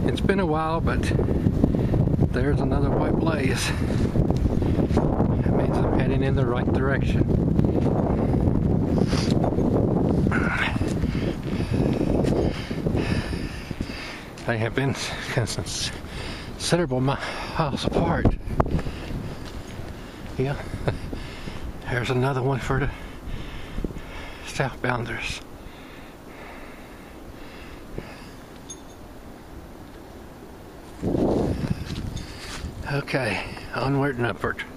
It's been a while, but there's another white blaze. That means I'm heading in the right direction. They have been considerable miles apart. Yeah, there's another one for the southbounders. Okay, onward and upward.